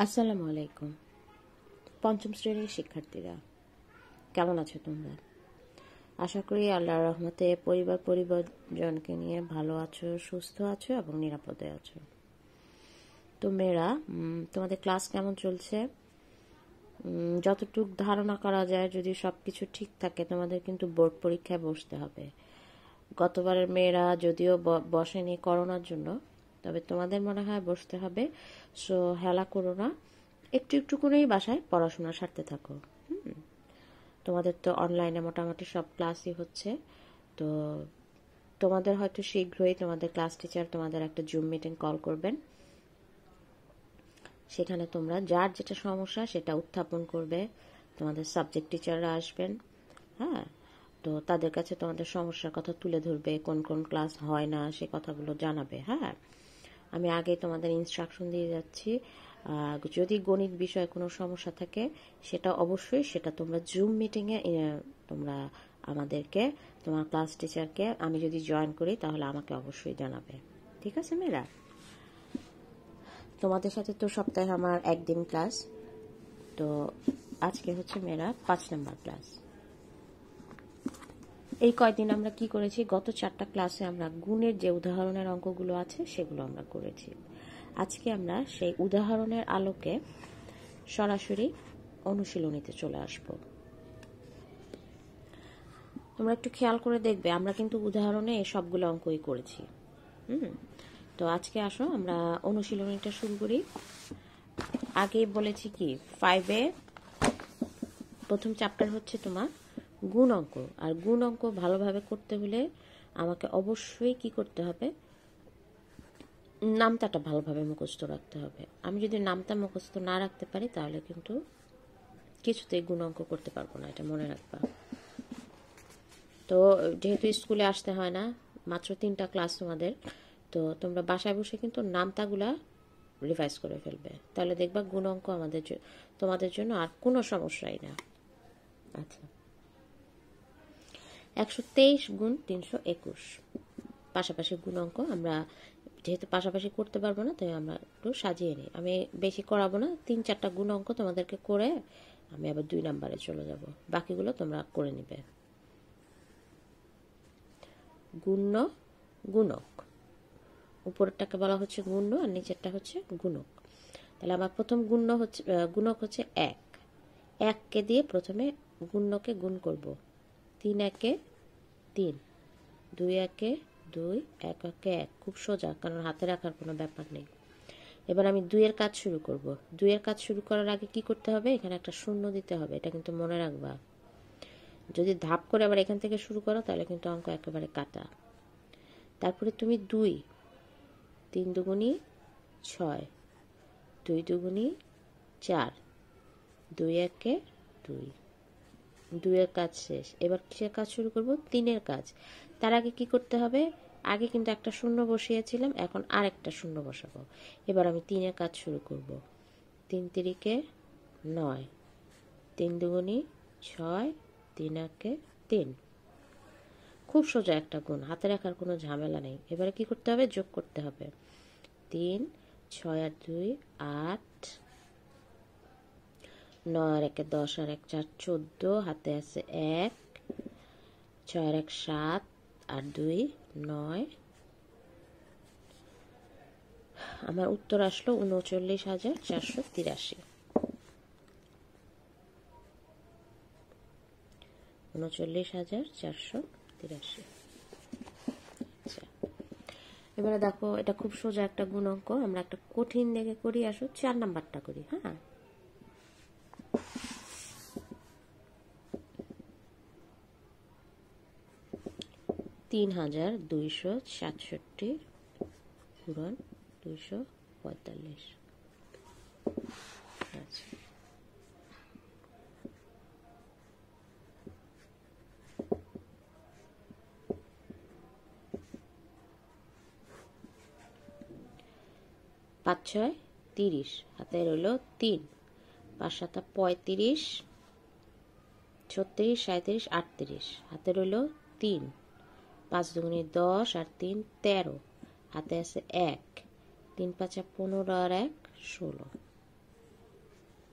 আসসালামু আলাইকুম। পঞ্চম শ্রেণীর শিক্ষার্থীরা কেমন আছো তোমরা? আশা করি আল্লাহর রহমতে পরিবারজনকে নিয়ে ভালো আছো, সুস্থ আছো এবং নিরাপদে আছো। তো মেয়েরা, তোমাদের ক্লাস কেমন চলছে? যতটুকু ধারণা করা যায়, যদি সব কিছু ঠিক থাকে তোমাদের কিন্তু বোর্ড পরীক্ষায় বসতে হবে। গতবারের মেয়েরা যদিও বসেনি করোনার জন্য, তবে তোমাদের মনে হয় বসতে হবে। সো হেলা করো না, একটু একটু করেই বাসায় পড়াশোনা সারতে থাকো। তোমাদের তো অনলাইনে মোটামুটি সব ক্লাসই হচ্ছে। তো তোমাদের হয়তো শীঘ্রই তোমাদের ক্লাস টিচার তোমাদের একটা জুম মিটিং কল করবেন। সেখানে তোমরা যার যেটা সমস্যা সেটা উত্থাপন করবে। তোমাদের সাবজেক্ট টিচাররা আসবেন, হ্যাঁ। তো তাদের কাছে তোমাদের সমস্যার কথা তুলে ধরবে, কোন কোন ক্লাস হয় না সে কথাগুলো জানাবে, হ্যাঁ। আমি আগে তোমাদের ইনস্ট্রাকশন দিয়ে যাচ্ছি। যদি গণিত বিষয়ে কোনো সমস্যা থাকে সেটা তোমরা জুম মিটিংয়ে তোমরা আমাদেরকে, তোমার ক্লাস টিচারকে, আমি যদি জয়েন করি তাহলে আমাকে অবশ্যই জানাবে। ঠিক আছে মেয়েরা? তোমাদের সাথে তো সপ্তাহে আমার একদিন ক্লাস। তো আজকে হচ্ছে মেয়েরা 5 নাম্বার ক্লাস। এই কয়দিন আমরা কি করেছি? গত 4টা ক্লাসে আমরা গুণের যে উদাহরণের অঙ্কগুলো আছে সেগুলো আমরা করেছি। আজকে আমরা সেই উদাহরণের আলোকে সরাসরি অনুশীলনীতে চলে আসব। তোমরা একটু খেয়াল করে দেখবে, আমরা কিন্তু উদাহরণে সবগুলো অঙ্কই করেছি। তো আজকে আসো আমরা অনুশীলনীটা শুরু করি। আগে বলেছি কি, 5-এ প্রথম চ্যাপ্টার হচ্ছে তোমার গুণ অঙ্ক। আর গুণ অঙ্ক ভালোভাবে করতে হলে আমাকে অবশ্যই কি করতে হবে? নামতাটা ভালোভাবে মুখস্থ রাখতে হবে। আমি যদি নামতা মুখস্থ না রাখতে পারি তাহলে কিন্তু কিছুতেই গুণ অঙ্ক করতে পারবো না, এটা মনে রাখবা। তো যেহেতু স্কুলে আসতে হয় না, মাত্র 3টা ক্লাস তোমাদের, তো তোমরা বাসায় বসে কিন্তু নামতাগুলা রিভাইজ করে ফেলবে, তাহলে দেখবা গুণ অঙ্ক তোমাদের জন্য আর কোনো সমস্যাই না। আচ্ছা, 123 গুণ 321 পাশাপাশি গুণ অঙ্ক। আমরা যেহেতু পাশাপাশি করতে পারবো না, তাই আমরা একটু সাজিয়ে নিই। আমি বেশি করাবো না, 3-4টা গুণ অঙ্ক তোমাদেরকে করে আমি আবার 2 নাম্বারে চলে যাব। বাকিগুলো তোমরা করে নিবে। গুণ্য, গুণক। উপরেরটাকে বলা হচ্ছে গুণ্য আর নিচেরটা হচ্ছে গুণক। তাহলে আমার প্রথম গুণক হচ্ছে 1। 1কে দিয়ে প্রথমে গুণ্যকে গুণ করব। 3 একে 3, 2 একে 2, 1 একে 1। খুব সোজা, কারণ হাতে রাখার কোনো ব্যাপার নেই। এবার আমি 2 এর কাজ শুরু করব। 2 এর কাজ শুরু করার আগে কি করতে হবে? এখানে একটা শূন্য দিতে হবে, এটা কিন্তু মনে রাখবা। যদি ধাপ করে আবার এখান থেকে শুরু করো তাহলে কিন্তু অঙ্ক একেবারে কাটা। তারপরে তুমি 2, 3 দুগুণী 6, 2 দুগুণী 4, 2 একে 2। 2 এর কাজ শেষ। এবার কিসের কাজ শুরু করব? 3 এর কাজ। তার আগে কি করতে হবে? আগে কিন্তু একটা শূন্য বসিয়েছিলাম, এখন আর একটা শূন্য বসাবো। এবার আমি 3 এর কাজ শুরু করব। 3 তিরিকে 9, 3 দুগুণী 6, 3 একে 3। খুব সোজা একটা গুণ, হাতে রাখার কোনো ঝামেলা নেই। এবারে কি করতে হবে? যোগ করতে হবে। 3, 6 আর 2 8, 9 আর 1 10 আর 1 4 14, হাতে আছে 1, 6 আর 1 7 আর 2 9। আমার উত্তর আসলো 39,483। 39,483। আচ্ছা, এবারে দেখো, এটা খুব সোজা একটা গুণ অঙ্ক। আমরা একটা কঠিন দেখে করি। আসো 4 নাম্বারটা করি। হ্যাঁ, 3,267 গুণন 245। আচ্ছা, পাঁচ 6 30, হাতে রইল 3, 5 7 35, 36 37 38, হাতে রইল 3, 5 দুগুণী 10 আর 3 13, হাতে আছে 1, 3 5 15 আর 1 16।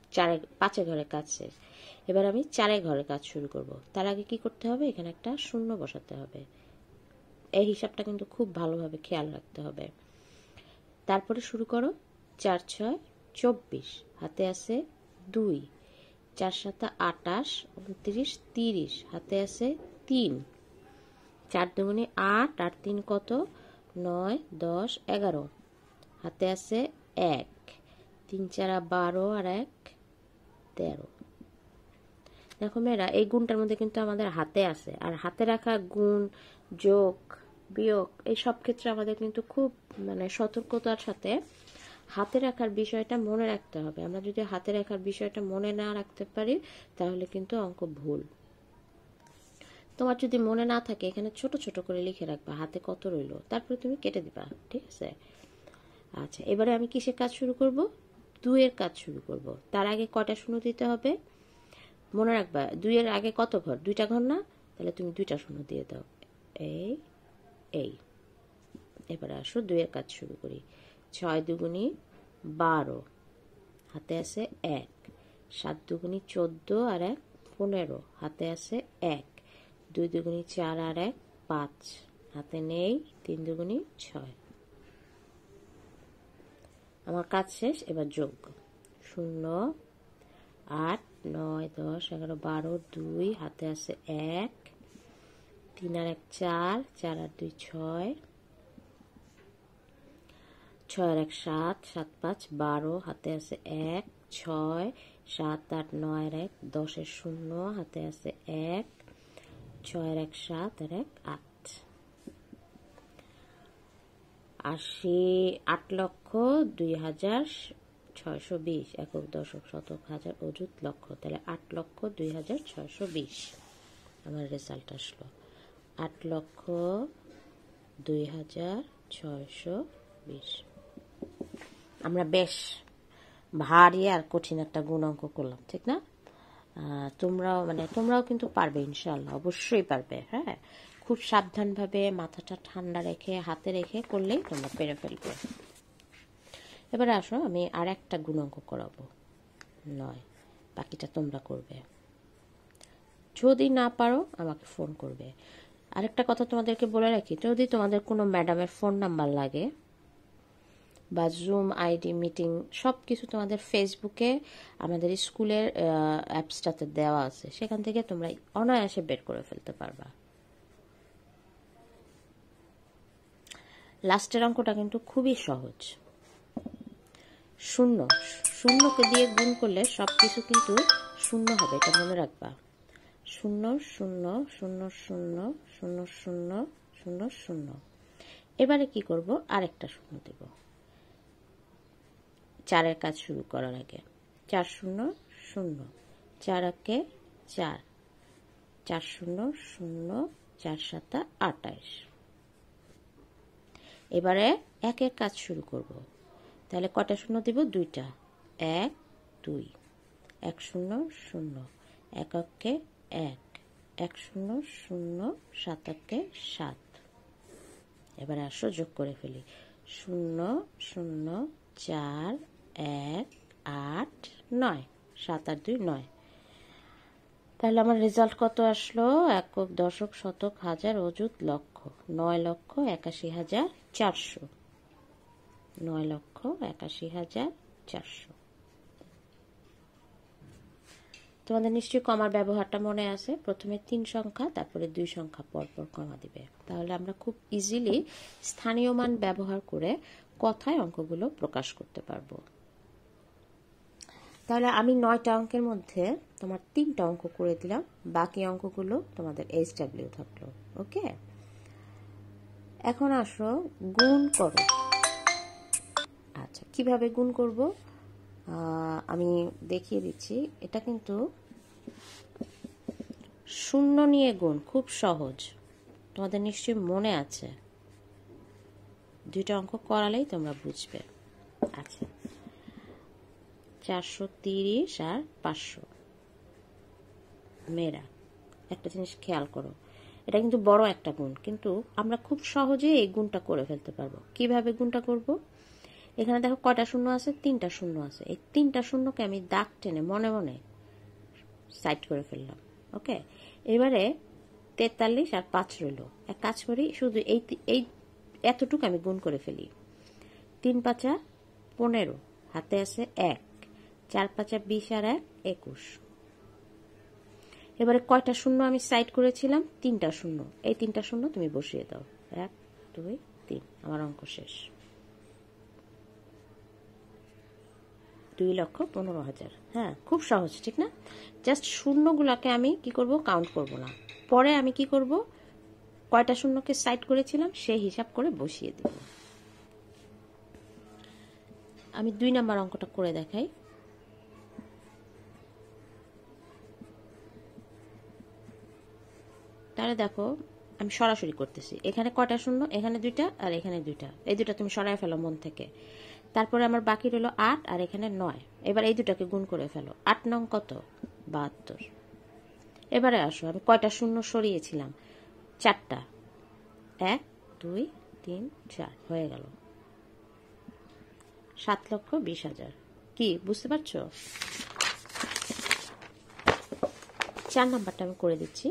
পাঁচে ঘরের কাজ শেষ। এবার আমি 4 ঘরের কাজ শুরু করব। তার আগে কি করতে হবে, এখানে একটা শূন্য বসাতে হবে। এই হিসাবটা কিন্তু খুব ভালোভাবে খেয়াল রাখতে হবে। তারপরে শুরু করো। 4 6 24, হাতে আছে 2, 4 7 28, 29 30, হাতে আছে 3, 4 2 8, 8 3 কত, 9 10 11, হাতে আছে 1, 3 4 12 আর 1 13। দেখো মেয়েরা, এই গুণটার মধ্যে কিন্তু আমাদের হাতে আছে, আর হাতে রাখা গুণ, যোগ, বিয়োগ এই সব ক্ষেত্রে আমাদের কিন্তু খুব সতর্কতার সাথে হাতে রাখার বিষয়টা মনে রাখতে হবে। আমরা যদি হাতে রাখার বিষয়টা মনে না রাখতে পারি তাহলে কিন্তু অঙ্ক ভুল। তোমার যদি মনে না থাকে, এখানে ছোট ছোট করে লিখে রাখবা হাতে কত রইলো, তারপরে তুমি কেটে দিবা, ঠিক আছে? আচ্ছা, এবারে আমি কিসের কাজ শুরু করব? 2 এর কাজ শুরু করব। তার আগে কয়টা শূন্য দিতে হবে মনে রাখবা। 2 এর আগে কত ঘর? 2টা ঘর না? তাহলে তুমি 2টা শূন্য দিয়ে দাও। এই এবারে আসো 2 এর কাজ শুরু করি। 6 2 12, হাতে আছে 1, 7 2 14 আর 1 15, হাতে আছে 1, 2 2 4 আর 1 5, হাতে নেই, 3 2 6। আমার কাজ শেষ। এবার যোগ। 0 8 9 10 11 12 2, হাতে আছে 1, 3 আর 1 4, 4 আর 2 6, 6 আর 1 7, 7 5 12, হাতে আছে 1, 6 7 8 9 আর 1 10 এর 0, হাতে আছে 1, 6 আর 1 7 আর 1 8। 8,02,620 একক দশক শতক হাজার অযুত লক্ষ। তাহলে 8,02,620 আমার রেজাল্ট আসলো। 8,02,620। আমরা বেশ ভারী আর কঠিন একটা গুণ অঙ্ক করলাম, ঠিক না? তোমরাও কিন্তু পারবে ইনশাল্লাহ, অবশ্যই পারবে। হ্যাঁ, খুব সাবধানভাবে মাথাটা ঠান্ডা রেখে হাতে রেখে করলেই তোমরা পেরে ফেলবে। এবারে আসো, আমি আর একটা গুণ অঙ্ক করাবো, 9। বাকিটা তোমরা করবে। যদি না পারো আমাকে ফোন করবে। আরেকটা কথা তোমাদেরকে বলে রাখি, যদি তোমাদের কোনো ম্যাডামের ফোন নাম্বার লাগে বা জুম আইডি মিটিং সব কিছু তোমাদের ফেসবুকে আমাদের স্কুলের অ্যাপসটাতে দেওয়া আছে, সেখান থেকে তোমরা অনায়াসে বের করে ফেলতে পারবা। লাস্টের অঙ্কটা কিন্তু খুবই সহজ। শূন্যকে দিয়ে গুণ করলে সব কিছু কিন্তু শূন্য হবে, এটা মনে রাখবা। 0 0 0 0 0 0 0 0। এবারে কি করব, আরেকটা শূন্য দেব 4 এর কাজ শুরু করার আগে। 4 0 0, 4 একে 4, 4 0 0, 4 7 28। এবারে 1 এর কাজ শুরু করব। তাহলে কটা শূন্য দিব? 2টা। 1 2, 1 0 0, এককে 1, 1 0 0, 7 একে 7। এবারে আসো যোগ করে ফেলি। 0 0 4 1 8 9, 7 আর 2 9। তাহলে আমার রেজাল্ট কত আসলো? একক দশক শতক হাজার অযুত লক্ষ 9,81,400। 9,81,400। তোমাদের নিশ্চয়ই কমার ব্যবহারটা মনে আছে। প্রথমে 3 সংখ্যা, তারপরে 2 সংখ্যা পরপর কমা দিবে। তাহলে আমরা খুব ইজিলি স্থানীয় মান ব্যবহার করে কথায় অঙ্কগুলো প্রকাশ করতে পারবো। তাহলে আমি 9টা অঙ্কের মধ্যে তোমার 3টা অঙ্ক করে দিলাম, বাকি অঙ্কগুলো তোমাদের SW থাকলো। ওকে, এখন আসো গুণ করো। আচ্ছা, কিভাবে গুণ করব আমি দেখিয়ে দিচ্ছি। এটা কিন্তু শূন্য নিয়ে গুণ, খুব সহজ, তোমাদের নিশ্চয়ই মনে আছে। 2টা অঙ্ক করালেই তোমরা বুঝবে। আচ্ছা, 430 আর 500। মেয়েরা একটা জিনিস খেয়াল করো, এটা কিন্তু বড় একটা গুণ, কিন্তু আমরা খুব সহজে এই গুণটা করে ফেলতে পারবো। কিভাবে গুণটা করব? এখানে দেখো কয়টা শূন্য আছে, 3টা শূন্য আছে। এই 3টা শূন্যকে আমি দাগ টেনে মনে মনে সাইড করে ফেললাম। ওকে, এবারে 43 আর 5 রইল। এক কাজ করি, শুধু এই এতটুকু আমি গুণ করে ফেলি। 3 5 15, হাতে আছে 1, 4 5 20 আর 1 21। এবারে কয়টা শূন্য আমি সাইড করেছিলাম, 3টা শূন্য। এই 3টা শূন্য তুমি বসিয়ে দাও। 1 2 3, আমার অঙ্ক শেষ। 2,15,000। হ্যাঁ, খুব সহজ, ঠিক না? জাস্ট শূন্যগুলোকে আমি কি করব, কাউন্ট করব না। পরে আমি কি করব, কয়টা শূন্যকে সাইড করেছিলাম সেই হিসাব করে বসিয়ে দিব। আমি 2 নাম্বার অঙ্কটা করে দেখাই। তাহলে দেখো, আমি সরাসরি করতেছি। এখানে কয়টা শূন্য, এখানে 2টা আর এখানে 2টা। এই 2টা তুমি সরায় ফেলো মন থেকে। তারপরে আমার বাকি রইল 8 আর এখানে 9। এবার এই 2টাকে গুণ করে ফেলো। 8 9 কত, 72। এবারে আসো, আমি কয়টা শূন্য সরিয়েছিলাম, 4টা। 1 2 3 4 হয়ে গেল 7,20,000। কি বুঝতে পারছো? 4 নাম্বারটা আমি করে দিচ্ছি।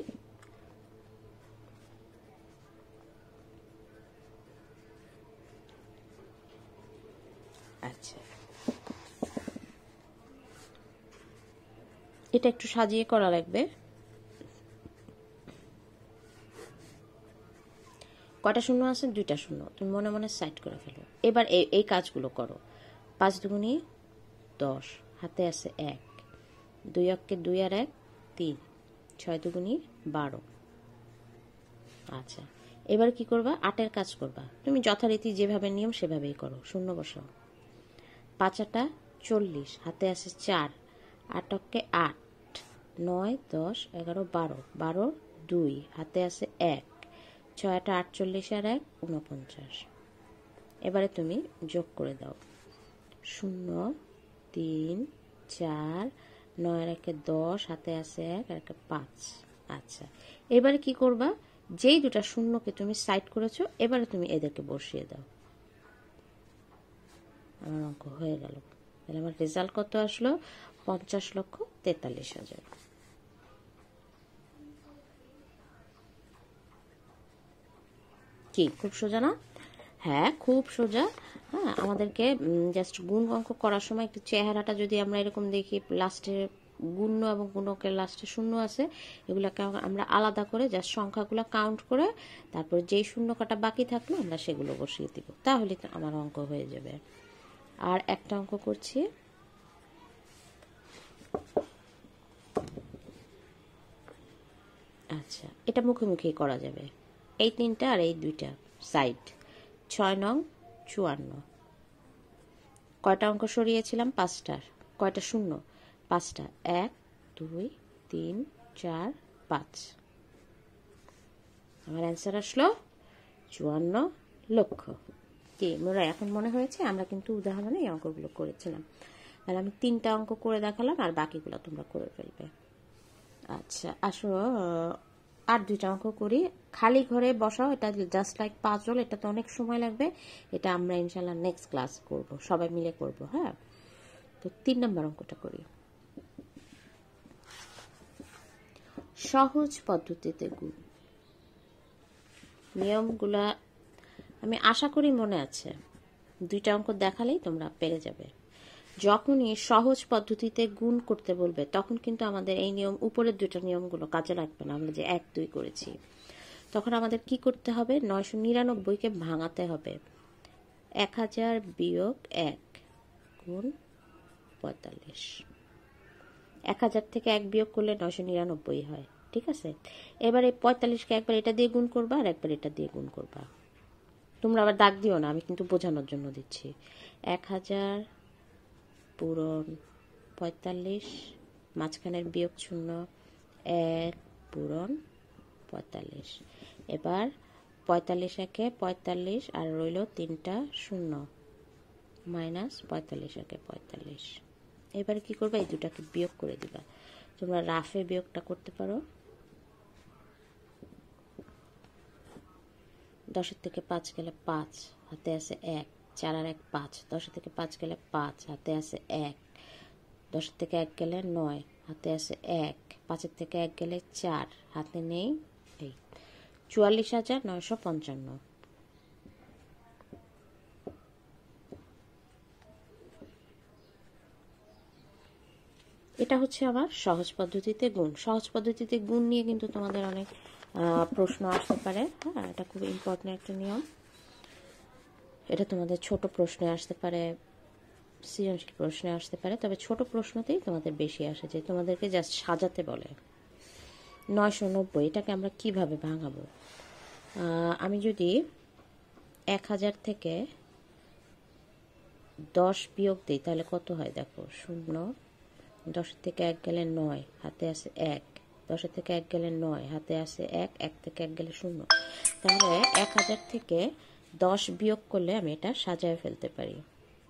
আচ্ছা, এটা একটু সাজিয়ে করা লাগবে। কয়টা শূন্য আছে, 2টা শূন্য। তুমি মনে মনে সাইড করে ফেলো। এবার এই কাজগুলো করো। 5 দুগুণী 10, হাতে আছে 1, 2 অক্ষে 2 আর 1 3, 6 দুগুণী 12। আচ্ছা, এবার কি করবা, 8-এর কাজ করবা। তুমি যথারীতি যেভাবে নিয়ম সেভাবেই করো। শূন্য বসাও। 5 8 40, হাতে আছে 4, 8 অক্ষে 8, 9 10 11 12, 12 2, হাতে আছে 1, 6 8 48 আর 1 49। এবারে তুমি যোগ করে দাও। 0 3 4, 9 আর 1 10, হাতে আছে 1 আর 1 5। আচ্ছা, এবারে কি করবা, যেই 2টা শূন্যকে তুমি সাইড করেছো এবারে তুমি এদেরকে বসিয়ে দাও। আমার অঙ্ক হয়ে গেল। তাহলে আমার রেজাল্ট কত আসলো, 50,43,000। কি খুব সোজা না? হ্যাঁ, খুব সোজা। হ্যাঁ, আমাদেরকে জাস্ট গুণ অঙ্ক করার সময় একটু চেহারাটা যদি আমরা এরকম দেখি, লাস্টে গুণ্য এবং গুণকের লাস্টে শূন্য আছে, এগুলোকে আমরা আলাদা করে জাস্ট সংখ্যাগুলো কাউন্ট করে তারপর যেই শূন্য কাটা বাকি থাকলো আমরা সেগুলো বসিয়ে দিব। তাহলে তো আমার অঙ্ক হয়ে যাবে। আর একটা অঙ্ক করছি। আচ্ছা, এটা মুখোমুখি করা যাবে। এই 3টা আর এই 2টা সাইড। 6 নং 54। কয়টা অঙ্ক সরিয়েছিলাম, 5টার। কয়টা শূন্য, 5টা। 1 2 3 4 5। আমার অ্যান্সার আসলো 54 লক্ষ। কি মোরা এখন মনে হয়েছে? আমরা কিন্তু উদাহরণে এই অঙ্কগুলো করেছিলাম। তাহলে আমি 3টা অঙ্ক করে দেখালাম, আর বাকিগুলো তোমরা করে ফেলবে। আচ্ছা, আসো আর 2টা অঙ্ক করি। খালি ঘরে বসাও, এটা জাস্ট লাইক পাজল। এটা তো অনেক সময় লাগবে। এটা আমরা ইনশাল্লাহ নেক্সট ক্লাস করব, সবাই মিলে করব। হ্যাঁ, তো 3 নাম্বার অঙ্কটা করি। সহজ পদ্ধতিতে গুণ। নিয়মগুলা আমি আশা করি মনে আছে। 2টা অঙ্ক দেখালেই তোমরা পেরে যাবে। যখনই সহজ পদ্ধতিতে গুণ করতে বলবে তখন কিন্তু আমাদের এই নিয়ম, উপরের 2টা নিয়মগুলো কাজে লাগবে না। আমরা যে 1 2 করেছি, তখন আমাদের কি করতে হবে, 999কে ভাঙাতে হবে। 1000 বিয়োগ 1 গুণ 45। 1000 থেকে 1 বিয়োগ করলে 999 হয়। ঠিক আছে, এবার এই 45কে একবার এটা দিয়ে গুণ করবা আর একবার এটা দিয়ে গুণ করবা। তোমরা আবার দাগ দিও না, আমি কিন্তু বোঝানোর জন্য দিচ্ছি। 1000 পূরণ 45, মাঝখানের বিয়োগ শূন্য, 1 পূরণ 45। এবার 45 একে 45 আর রইল 3টা শূন্য, মাইনাস 45 একে 45। এবারে কি করবে, এই 2টাকে বিয়োগ করে দিবা। তোমরা রাফে বিয়োগটা করতে পারো। 10 থেকে 5 গেলে 5, হাতে আছে 1, 4 আর 1 5, 10 থেকে 5 গেলে 5, হাতে আছে 1, 10 থেকে 1 গেলে 9, হাতে আছে 1, 5 থেকে 1 গেলে 4, হাতে নেই এই 44,955। এটা হচ্ছে আমার সহজ পদ্ধতিতে গুণ। সহজ পদ্ধতিতে গুণ নিয়ে কিন্তু তোমাদের অনেক প্রশ্ন আসতে পারে। হ্যাঁ, এটা খুব ইম্পর্টেন্ট একটা নিয়ম। এটা তোমাদের ছোট প্রশ্নে আসতে পারে, সৃজনশীল প্রশ্নে আসতে পারে, তবে ছোট প্রশ্নতেই তোমাদের বেশি আসে, যে তোমাদেরকে জাস্ট সাজাতে বলে। 990 এটাকে আমরা কিভাবে ভাঙাবো? আমি যদি 1000 থেকে 10 বিয়োগ দিই তাহলে কত হয় দেখো। 0, 10 থেকে 1 গেলে 9, হাতে আছে 1, 10 থেকে 1 গেলে 9, হাতে আছে 1, 1 থেকে 1 গেলে 0। তাহলে 1000 থেকে 10 বিয়োগ করলে আমি এটা সাজায় ফেলতে পারি।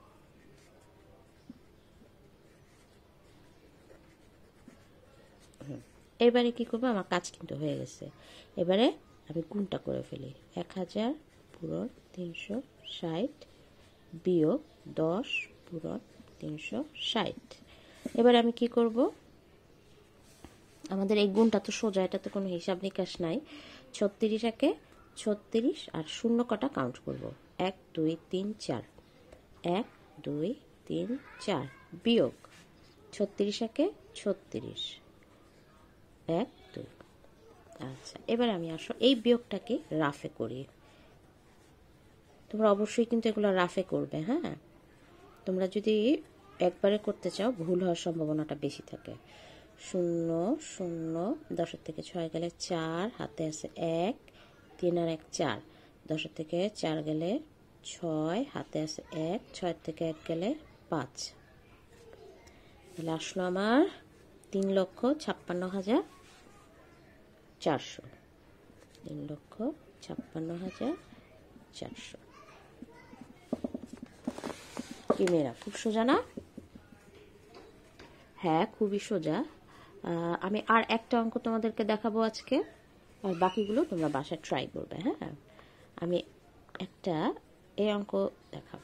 এবারে কি করবো, আমার কাজ কিন্তু হয়ে গেছে। এবারে আমি গুণটা করে ফেলি। 1000 পূরণ 360 বিয়োগ 10 পূরণ 360। এবারে আমি কি করব, আমাদের এই গুণটা তো সোজা, এটা তো কোনো হিসাব নিকাশ নাই। 36-একে 36 আর 0 কটা কাউন্ট করব। 1 2 3 4, 1 2 3 4 বিয়োগ 36-একে 36, 1 2। আচ্ছা, এবার আমি আসো এই বিয়োগটাকে রাফে করি। তোমরা অবশ্যই কিন্তু এগুলো রাফে করবে। হ্যাঁ, তোমরা যদি একবারে করতে চাও ভুল হওয়ার সম্ভাবনাটা বেশি থাকে। 0 0, 10 থেকে 6 গেলে 4, হাতে আছে 1, 3 আর 1 4, 10 থেকে 4 গেলে 6, হাতে আছে 1, 6 থেকে 1 গেলে 5। তাহলে আসলো আমার 3,56,400, 3,56,400। কি মেয়েরা, খুব সোজা না? হ্যাঁ, খুবই সোজা। আমি আর একটা অঙ্ক তোমাদেরকে দেখাবো আজকে, আর বাকিগুলো তোমরা বাসায় ট্রাই করবে। হ্যাঁ, আমি একটা এই অঙ্ক দেখাবো।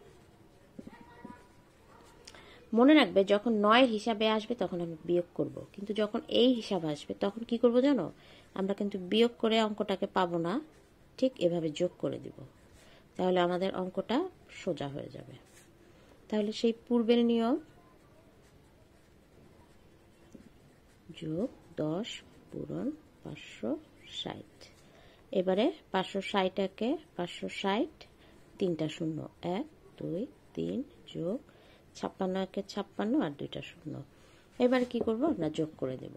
মনে রাখবে, যখন 9 হিসাবে আসবে তখন আমি বিয়োগ করব, কিন্তু যখন এই হিসাব আসবে তখন কি করব জানো? আমরা কিন্তু বিয়োগ করে অঙ্কটাকে পাবো না, ঠিক এভাবে যোগ করে দিব। তাহলে আমাদের অঙ্কটা সোজা হয়ে যাবে। তাহলে সেই পূর্বের নিয়ম, যোগ 10 পূরণ 560। এবারে 560-একে 560, 3টা 0, 1 2 3 যোগ 56-একে 56 আর 2টা 0। এবারে কি করব, আমরা যোগ করে দেব।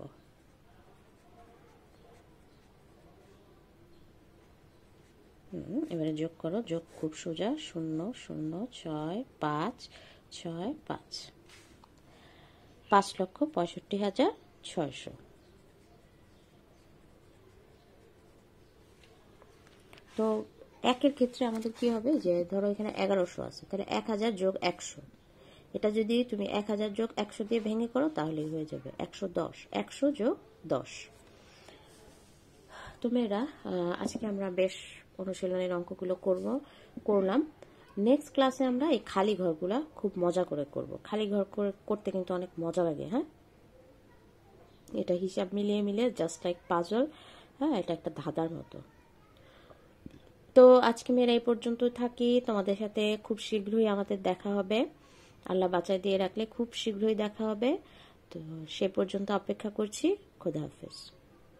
এবারে যোগ করো, যোগ খুব সোজা। 0 0 6 5 6 5, 5,65,600। তো একের ক্ষেত্রে আমাদের কি হবে, যে ধরো এখানে 1100 আছে, তাহলে 1000 যোগ 100, এটা যদি তুমি 1000 যোগ 100 দিয়ে ভেঙে করো তাহলেই হয়ে যাবে 110। 100 যোগ 10। তো মেয়েরা, আজকে আমরা বেশ অনুশীলনের অঙ্কগুলো করলাম। নেক্সট ক্লাসে আমরা এই খালি ঘরগুলা খুব মজা করে করব। খালি ঘর করতে কিন্তু অনেক মজা লাগে। হ্যাঁ, এটা হিসাব মিলিয়ে মিলিয়ে জাস্ট লাইক পাজল। হ্যাঁ, এটা একটা ধাঁধার মতো। তো আজকে মেয়েরা এই পর্যন্ত থাকি। তোমাদের সাথে খুব শীঘ্রই আমাদের দেখা হবে, আল্লাহ বাঁচায় দিয়ে রাখলে খুব শীঘ্রই দেখা হবে। তো সে পর্যন্ত অপেক্ষা করছি। খোদা হাফেজ।